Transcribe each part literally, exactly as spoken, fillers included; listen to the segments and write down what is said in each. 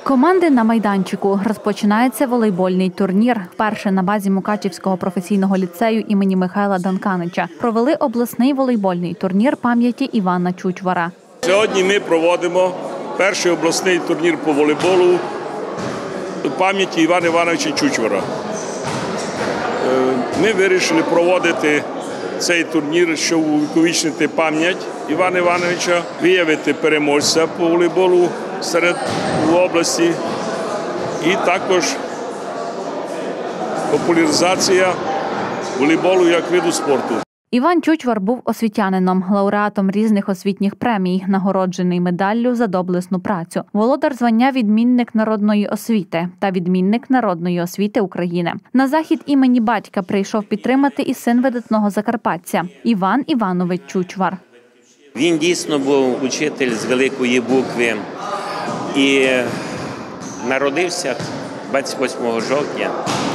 Команди на майданчику. Розпочинається волейбольний турнір. Вперше на базі Мукачівського професійного ліцею імені Михайла Данканича провели обласний волейбольний турнір пам'яті Івана Чучвара. Сьогодні ми проводимо перший обласний турнір по волейболу пам'яті Івана Івановича Чучвара. Ми вирішили проводити цей турнір, щоб увіковічнити пам'ять Івана Івановича, виявити переможця по волейболу серед області і також популяризація волейболу як виду спорту. Іван Чучвар був освітянином, лауреатом різних освітніх премій, нагороджений медаллю за доблесну працю, володар звання «Відмінник народної освіти» та «Відмінник народної освіти України». На захід імені батька прийшов підтримати і син видатного закарпатця – Іван Іванович Чучвар. Він дійсно був учитель з великої букви і народився двадцять восьмого жовтня.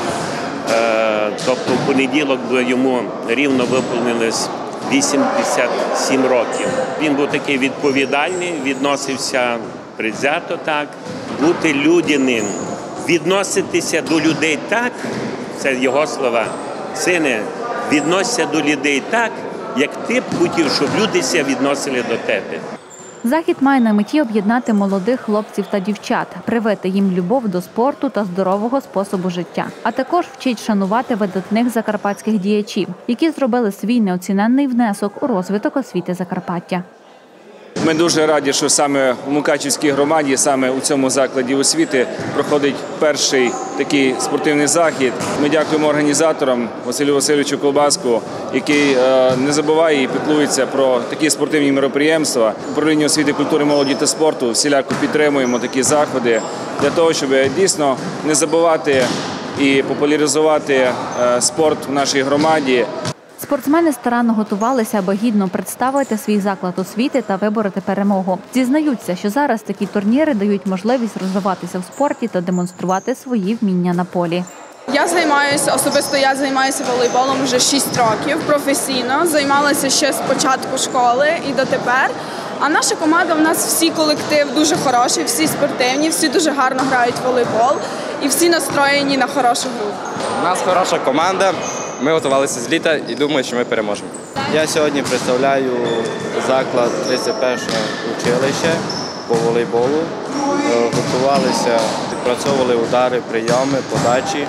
Тобто в понеділок йому рівно виповнилось вісімдесят сім років. Він був такий відповідальний, відносився предвзято так, бути людяним, відноситися до людей так, це його слова, сине, відносися до людей так, як ти б хотів, щоб люди ся відносили до тебе. Захід має на меті об'єднати молодих хлопців та дівчат, привити їм любов до спорту та здорового способу життя, а також вчить шанувати видатних закарпатських діячів, які зробили свій неоціненний внесок у розвиток освіти Закарпаття. Ми дуже раді, що саме в Мукачівській громаді, саме у цьому закладі освіти проходить перший такий спортивний захід. Ми дякуємо організаторам Василю Васильовичу Колбаску, який не забуває і піклується про такі спортивні мероприємства. Управління освіти, культури, молоді та спорту всіляко підтримуємо такі заходи для того, щоб дійсно не забувати і популяризувати спорт в нашій громаді. Спортсмени старанно готувалися, аби гідно представити свій заклад освіти та вибороти перемогу. Зізнаються, що зараз такі турніри дають можливість розвиватися в спорті та демонструвати свої вміння на полі. Я займаюся, особисто я займаюся волейболом вже шість років професійно. Займалася ще з початку школи і дотепер. А наша команда, у нас всі колектив дуже хороший, всі спортивні, всі дуже гарно грають в волейбол і всі настроєні на хорошу гру. У нас хороша команда. Ми готувалися з літа і думаю, що ми переможемо. Я сьогодні представляю заклад тридцять перше училище по волейболу. Готувалися, відпрацьовували удари, прийоми, подачі.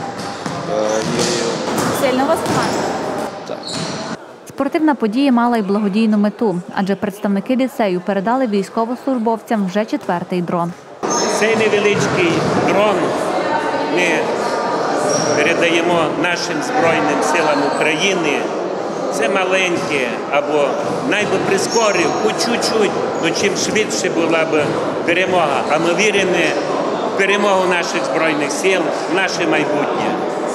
Сильно вас команда? Так. Спортивна подія мала й благодійну мету, адже представники ліцею передали військовослужбовцям вже четвертий дрон. Цей невеличкий дрон ми передаємо нашим Збройним силам України. Це маленьке, або найби прискорив, по чуть-чуть, але чим швидше була б перемога. А ми віримо в перемогу наших Збройних сил, в наше майбутнє.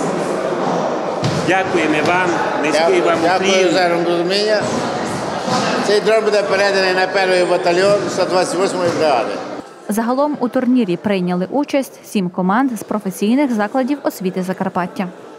Дякуємо вам, низький вам уклін. Дякую за розуміння. Цей дрон буде переданий на перший батальйон сто двадцять восьмої бригади. Загалом у турнірі прийняли участь сім команд з професійних закладів освіти Закарпаття.